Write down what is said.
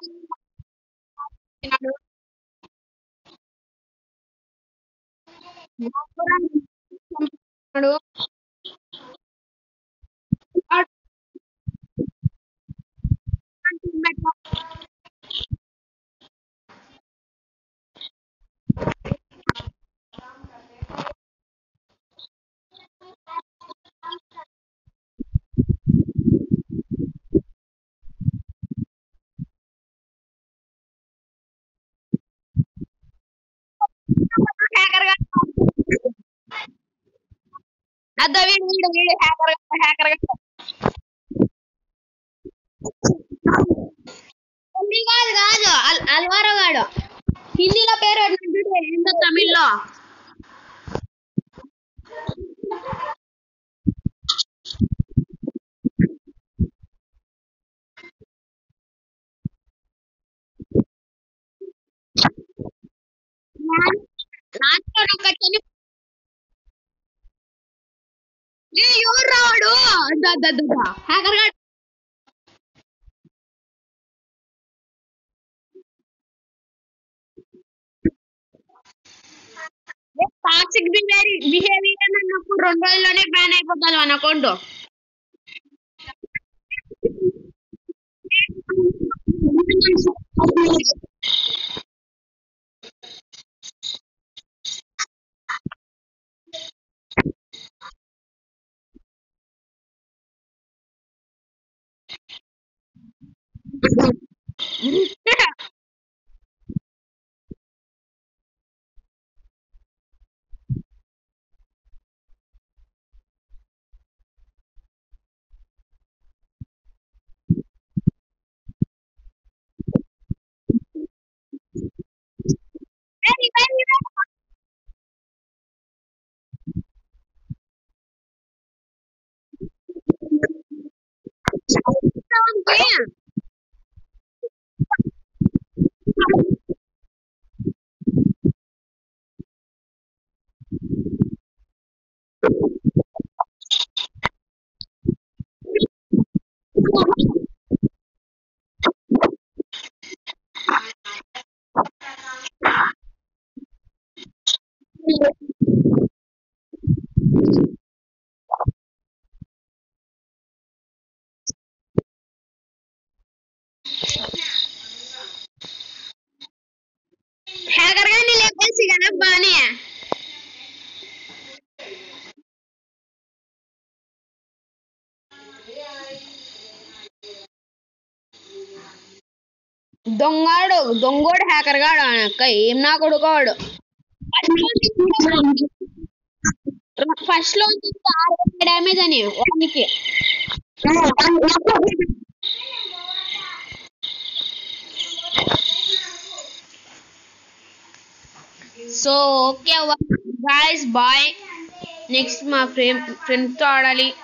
hacker అద్దా వీడు వీడు వీడు హ్యాకర్ హిందీ కాదు కాదు అల్వారో గాడు హిందీలో పేరు ఏంటో తమిళ్లో ఎవరు రావాడు హ్యాకర్ గాడు టాక్సిక్ బిహేవియర్ అన్నప్పుడు 2 రోజుల్లోనే బ్యాన్ అయిపోతాను మన అకౌంట్ హ్యాకర్ గాని లేపేసి కదా బానే దొంగోడు హ్యాకర్ గాడు అక్క ఏం నా కొడుకోడు ఫస్ట్ లో 6 డ్యామేజ్ అని వానికి so okay guys bye next మా ఫ్రెండ్స్ తో ఆడాలి